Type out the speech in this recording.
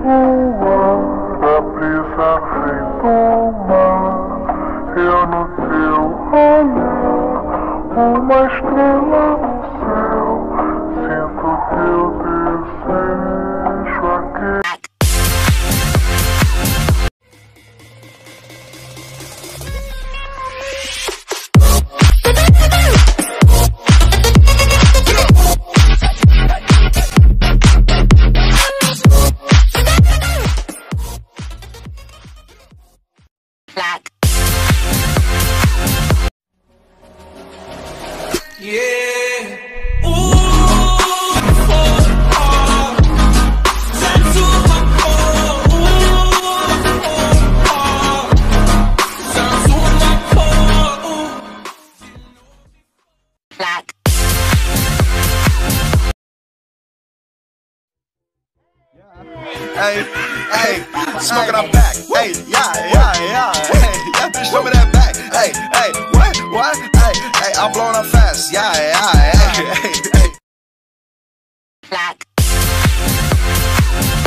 voar, a brisa vem tomar, eu no teu olhar, uma estrela no céu, sinto teu desejo aqui. Black. Yeah. Black. Hey, hey, smoking on back. Hey, yeah. Hey, bitch, show me that back. Hey, what? Hey, I'm blowing up fast. Yeah, hey. Black.